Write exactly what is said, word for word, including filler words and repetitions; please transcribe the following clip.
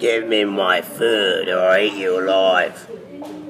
Give me my food or I'll eat you alive.